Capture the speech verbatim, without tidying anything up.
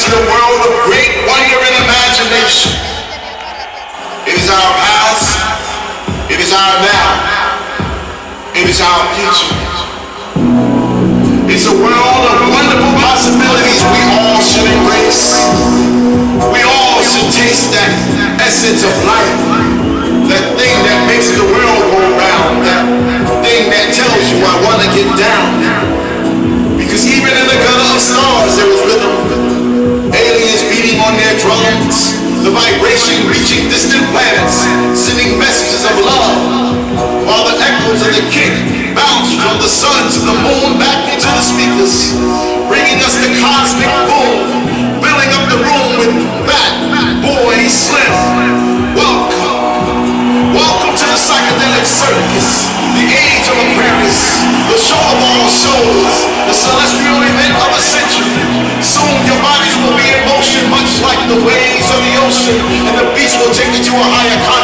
into the world of great wonder and imagination. It is our past, it is our now, it is our future. It's a world of wonderful possibilities we all should embrace. We all should taste that essence of life, that thing that makes the world go round, that thing that tells you I want to get down. Because even in the gutter of stars there is rhythm, aliens beating on their drums, the vibration reaching distant planets, sending messages of love, while the echoes of the kick bounce from the sun to the moon back into the speakers, bringing us the cosmic boom, filling up the room with Fat Boy Slim. Welcome, welcome to the psychedelic circus, the age of Aquarius, the show of all shows, the celestial event of a century. Soon your bodies will be in motion, much like the waves of the ocean, and the beach will take you to a higher consciousness.